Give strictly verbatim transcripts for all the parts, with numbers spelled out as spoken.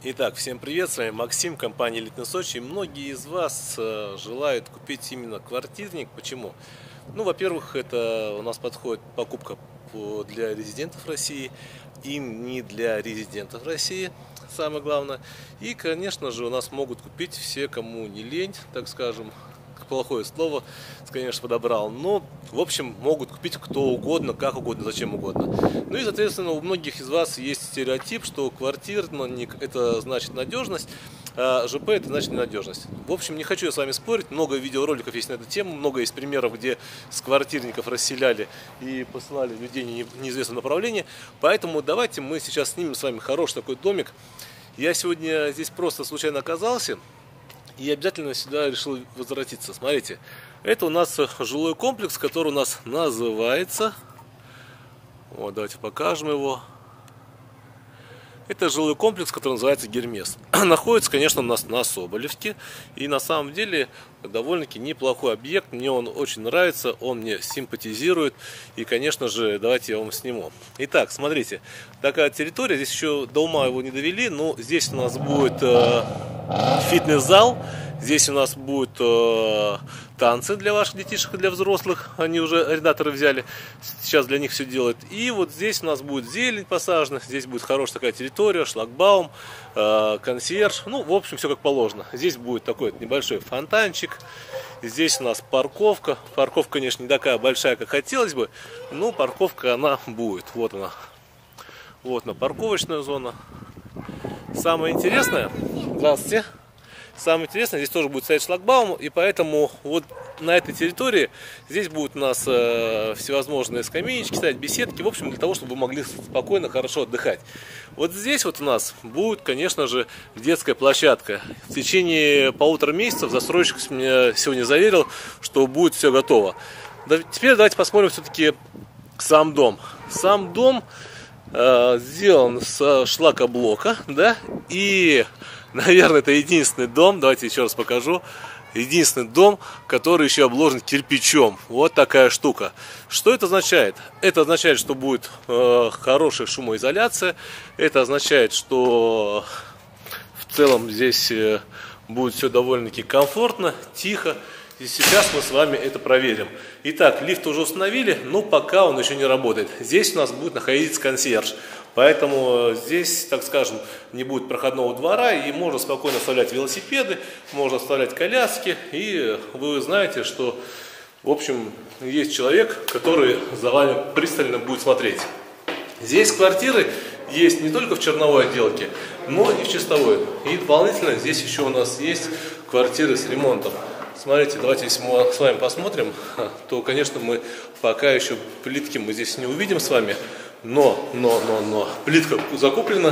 Итак, всем привет, с вами Максим, компания Элитный Сочи. Многие из вас э, желают купить именно квартирник. Почему? Ну, во-первых, это у нас подходит покупка по, для резидентов России и не для резидентов России, самое главное. И, конечно же, у нас могут купить все, кому не лень, так скажем. Плохое слово, конечно, подобрал, но, в общем, могут купить кто угодно, как угодно, зачем угодно. Ну и, соответственно, у многих из вас есть стереотип, что квартирник – это значит надежность, а ЖП – это значит ненадежность. В общем, не хочу я с вами спорить, много видеороликов есть на эту тему, много есть примеров, где с квартирников расселяли и посылали людей в неизвестном направлении, поэтому давайте мы сейчас снимем с вами хороший такой домик. Я сегодня здесь просто случайно оказался и обязательно сюда решил возвратиться. Смотрите, это у нас жилой комплекс, который у нас называется, вот, давайте покажем его. Это жилой комплекс, который называется Гермес. Находится, конечно, у нас на Соболевке. И на самом деле довольно-таки неплохой объект. Мне он очень нравится, он мне симпатизирует. И, конечно же, давайте я вам сниму. Итак, смотрите, такая территория. Здесь еще до ума его не довели. Но здесь у нас будет э, фитнес-зал. Здесь у нас будут э, танцы для ваших детишек и для взрослых. Они уже арендаторы взяли. Сейчас для них все делают. И вот здесь у нас будет зелень посажена. Здесь будет хорошая такая территория, шлагбаум, э, консьерж. Ну, в общем, все как положено. Здесь будет такой небольшой фонтанчик. Здесь у нас парковка. Парковка, конечно, не такая большая, как хотелось бы. Но парковка она будет. Вот она. Вот она, парковочная зона. Самое интересное. Здравствуйте. Самое интересное, здесь тоже будет стоять шлагбаум, и поэтому вот на этой территории здесь будут у нас э, всевозможные скамеечки стоять, беседки, в общем, для того, чтобы вы могли спокойно, хорошо отдыхать. Вот здесь вот у нас будет, конечно же, детская площадка. В течение полутора месяцев застройщик меня сегодня заверил, что будет все готово. Да, теперь давайте посмотрим все-таки сам дом. Сам дом э, сделан с шлакоблока, да, и... Наверное, это единственный дом, давайте еще раз покажу, единственный дом, который еще обложен кирпичом. Вот такая штука. Что это означает? Это означает, что будет э, хорошая шумоизоляция. Это означает, что в целом здесь э, будет все довольно-таки комфортно, тихо. И сейчас мы с вами это проверим. Итак, лифт уже установили, но пока он еще не работает. Здесь у нас будет находиться консьерж. Поэтому здесь, так скажем, не будет проходного двора, и можно спокойно оставлять велосипеды, можно оставлять коляски. И вы знаете, что, в общем, есть человек, который за вами пристально будет смотреть. Здесь квартиры есть не только в черновой отделке, но и в чистовой. И дополнительно здесь еще у нас есть квартиры с ремонтом. Смотрите, давайте, если мы с вами посмотрим, то, конечно, мы пока еще плитки мы здесь не увидим с вами. Но, но, но, но, плитка закуплена,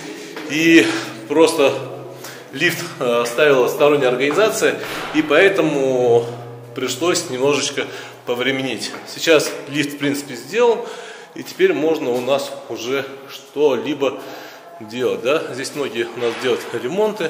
и просто лифт ставила сторонняя организация, и поэтому пришлось немножечко повременить. Сейчас лифт, в принципе, сделан, и теперь можно у нас уже что-либо делать, да? Здесь многие у нас делают ремонты.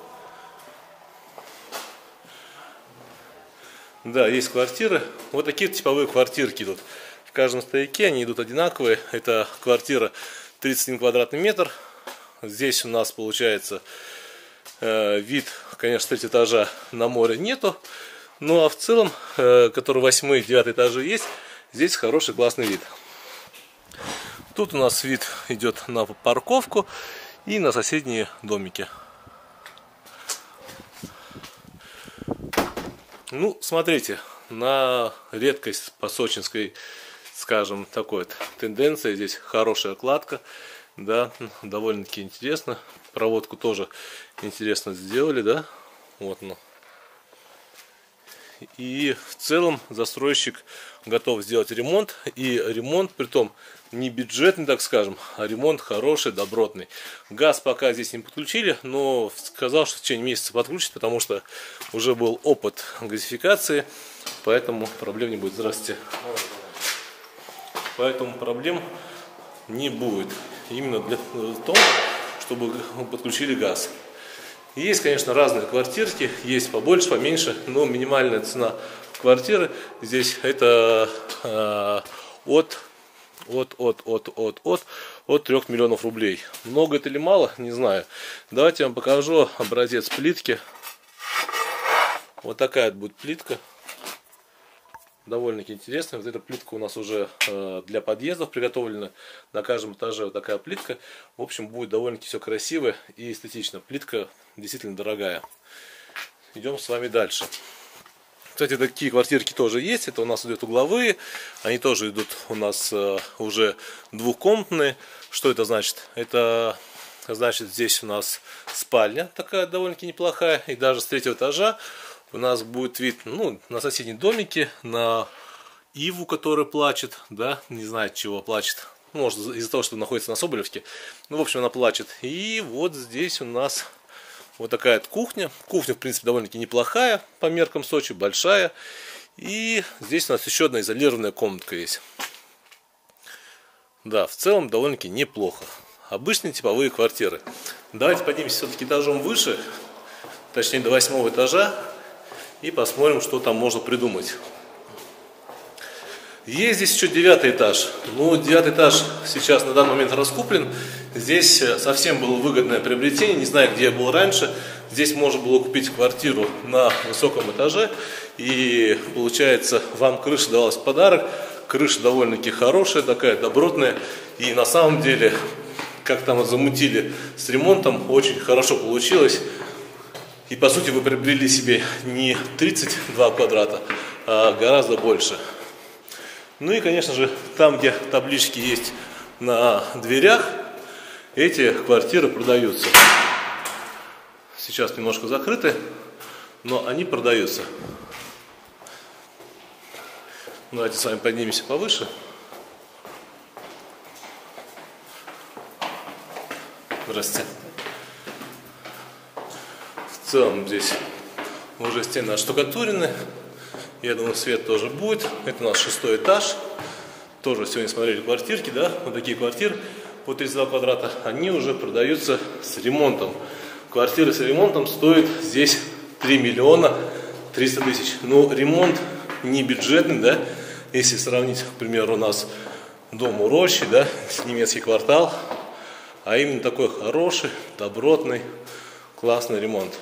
Да, есть квартиры, вот такие типовые квартирки идут. В каждом стояке они идут одинаковые. Это квартира тридцать один квадратный метр. Здесь у нас получается э, вид, конечно, с третьего этажа на море нету. Ну а в целом, э, который восьмой, девятый этажи есть, здесь хороший классный вид. Тут у нас вид идет на парковку и на соседние домики. Ну, смотрите, на редкость по сочинской, скажем, такой вот тенденция. Здесь хорошая кладка, да, довольно-таки интересно. Проводку тоже интересно сделали, да, вот оно. И в целом застройщик готов сделать ремонт, и ремонт, притом не бюджетный, так скажем, а ремонт хороший, добротный. Газ пока здесь не подключили, но сказал, что в течение месяца подключит, потому что уже был опыт газификации, поэтому проблем не будет. Здравствуйте. Поэтому проблем не будет именно для того, чтобы подключили газ. Есть, конечно, разные квартирки, есть побольше, поменьше, но минимальная цена квартиры здесь это э, от, от, от, от, от, от, от трёх миллионов рублей. Много это или мало, не знаю. Давайте я вам покажу образец плитки. Вот такая будет плитка. Довольно-таки интересная. Вот эта плитка у нас уже э, для подъездов приготовлена. На каждом этаже вот такая плитка. В общем, будет довольно-таки все красиво и эстетично. Плитка действительно дорогая. Идем с вами дальше. Кстати, такие квартирки тоже есть. Это у нас идут угловые. Они тоже идут у нас э, уже двухкомнатные. Что это значит? Это значит, здесь у нас спальня такая довольно-таки неплохая. И даже с третьего этажа у нас будет вид, ну, на соседние домики, на иву, которая плачет, да, не знаю, чего плачет. Может, из-за того, что находится на Соболевке. Ну, в общем, она плачет. И вот здесь у нас вот такая вот кухня. Кухня, в принципе, довольно-таки неплохая по меркам Сочи, большая. И здесь у нас еще одна изолированная комнатка есть. Да, в целом довольно-таки неплохо. Обычные типовые квартиры. Давайте поднимемся все-таки этажом выше, точнее до восьмого этажа. И посмотрим, что там можно придумать. Есть здесь еще девятый этаж. Ну, девятый этаж сейчас на данный момент раскуплен. Здесь совсем было выгодное приобретение. Не знаю, где я был раньше. Здесь можно было купить квартиру на высоком этаже. И получается, вам крыша давалась в подарок. Крыша довольно-таки хорошая, такая добротная. И на самом деле, как там замутили с ремонтом, очень хорошо получилось. И по сути вы приобрели себе не тридцать два квадрата, а гораздо больше. Ну и конечно же, там где таблички есть на дверях, эти квартиры продаются. Сейчас немножко закрыты, но они продаются. Давайте с вами поднимемся повыше. Здравствуйте. В целом здесь уже стены оштукатурены. Я думаю, свет тоже будет. Это у нас шестой этаж. Тоже сегодня смотрели квартирки, да? Вот такие квартиры по тридцать два квадрата. Они уже продаются с ремонтом. Квартиры с ремонтом стоят здесь три миллиона триста тысяч. Ну, ремонт не бюджетный, да? Если сравнить, к примеру, у нас дом у Рощи, да? Немецкий квартал. А именно такой хороший, добротный, классный ремонт.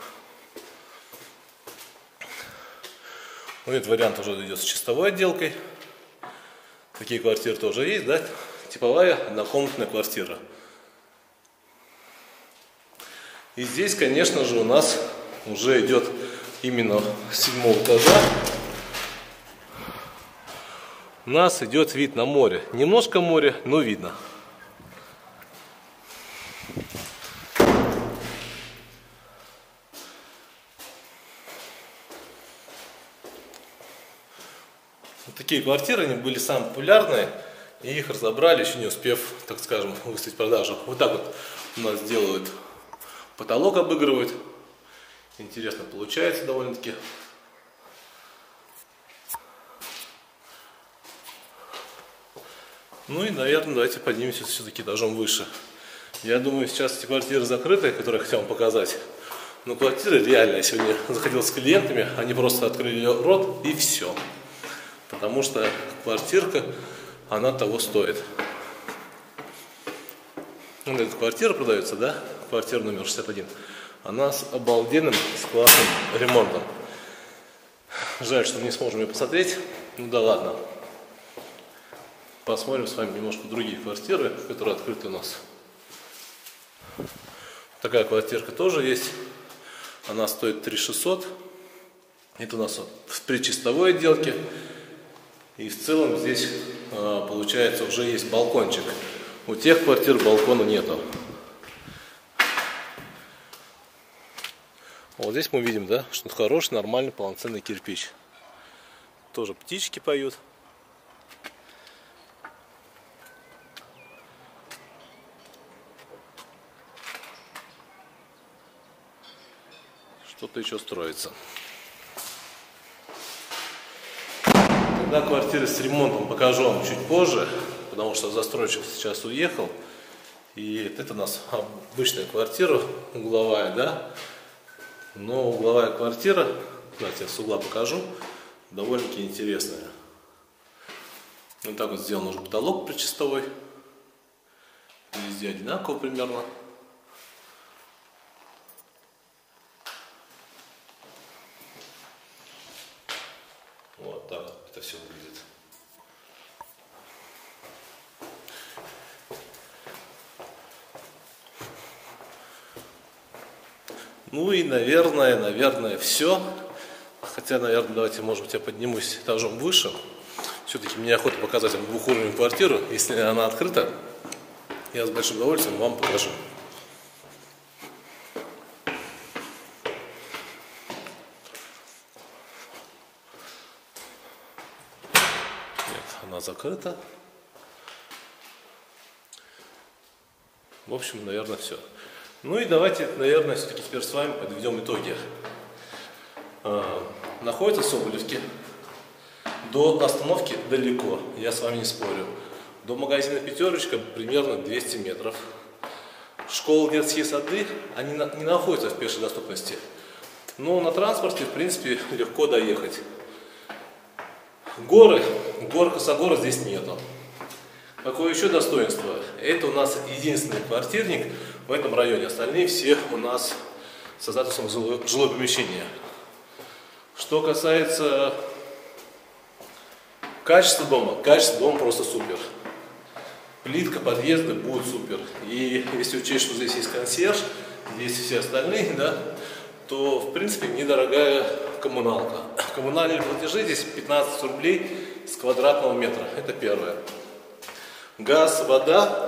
Ну, этот вариант уже идет с чистовой отделкой. Такие квартиры тоже есть, да? Типовая однокомнатная квартира. И здесь, конечно же, у нас уже идет именно с седьмого этажа. У нас идет вид на море. Немножко море, но видно. Вот такие квартиры, они были самые популярные, и их разобрали, еще не успев, так скажем, выставить в продажу. Вот так вот у нас делают, потолок обыгрывают. Интересно получается довольно-таки. Ну и, наверное, давайте поднимемся все-таки этажом выше. Я думаю, сейчас эти квартиры закрыты, которые я хотел вам показать. Но квартиры реально, я сегодня заходил с клиентами, они просто открыли рот и все. Потому что квартирка, она того стоит. Вот эта квартира продается, да? Квартира номер шестьдесят один. Она с обалденным, с классным ремонтом. Жаль, что мы не сможем ее посмотреть. Ну да ладно. Посмотрим с вами немножко другие квартиры, которые открыты у нас. Такая квартирка тоже есть. Она стоит три тысячи шестьсот. Это у нас в предчистовой отделке. И в целом здесь, получается, уже есть балкончик. У тех квартир балкона нету. Вот здесь мы видим, да, что хороший, нормальный, полноценный кирпич. Тоже птички поют. Что-то еще строится. Когда квартиры с ремонтом покажу вам чуть позже, потому что застройщик сейчас уехал. И это у нас обычная квартира, угловая, да. Но угловая квартира, давайте я с угла покажу, довольно-таки интересная. Вот так вот сделан уже потолок причистовой. Везде одинаково примерно. Вот так это все выглядит. Ну и, наверное, наверное, все. Хотя, наверное, давайте, может быть, я поднимусь этажом выше. Все-таки мне охота показать вам двухуровневую квартиру. Если она открыта, я с большим удовольствием вам покажу. Нет, она закрыта. В общем, наверное, все. Ну и давайте, наверное, все-таки теперь с вами подведем итоги. Находится в Соболевке. До остановки далеко, я с вами не спорю. До магазина «Пятерочка» примерно двести метров. Школа, детские сады, они не находятся в пешей доступности. Но на транспорте, в принципе, легко доехать. Горы, гор косогора здесь нету. Какое еще достоинство? Это у нас единственный квартирник в этом районе. Остальные все у нас со статусом жилое помещение. Что касается качества дома, качество дома просто супер. Плитка подъезда будет супер. И если учесть, что здесь есть консьерж, есть все остальные, да, то в принципе недорогая коммуналка. Коммунальные платежи здесь пятнадцать рублей с квадратного метра. Это первое. Газ, вода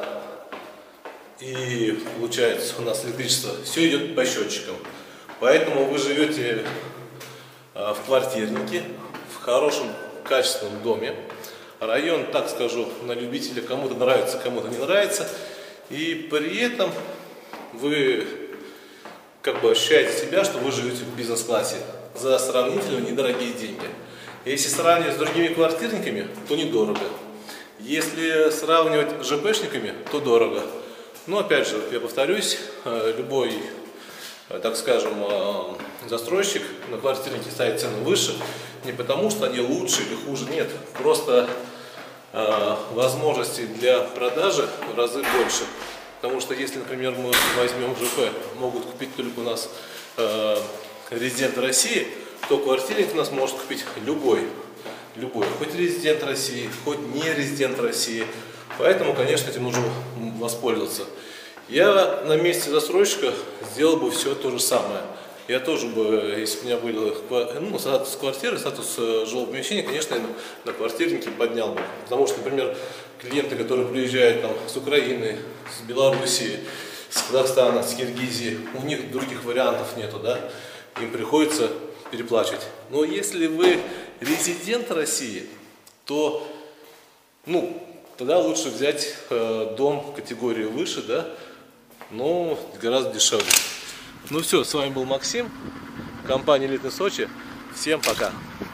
и получается у нас электричество. Все идет по счетчикам. Поэтому вы живете в квартирнике, в хорошем качественном доме. Район, так скажу, на любителя, кому-то нравится, кому-то не нравится. И при этом вы как бы ощущаете себя, что вы живете в бизнес-классе за сравнительно недорогие деньги. Если сравнивать с другими квартирниками, то недорого. Если сравнивать с ЖПшниками, то дорого. Но опять же, я повторюсь, любой, так скажем, застройщик на квартирнике ставит цену выше, не потому что они лучше или хуже, нет, просто э, возможностей для продажи в разы больше. Потому что если, например, мы возьмем ЖП, могут купить только у нас э, резидент России, то квартирник у нас может купить любой, любой, хоть резидент России, хоть не резидент России. Поэтому, конечно, этим нужно воспользоваться. Я на месте застройщика сделал бы все то же самое. Я тоже бы, если бы у меня был ну, статус квартиры, статус жилого помещения, конечно, я на квартирнике поднял бы. Потому что, например, клиенты, которые приезжают там, с Украины, с Белоруссии, с Казахстана, с Киргизии, у них других вариантов нету, да? Им приходится переплачивать. Но если вы резидент России, то, ну, тогда лучше взять э, дом категории выше, да, но гораздо дешевле. Ну все, с вами был Максим, компания Элитный Сочи. Всем пока!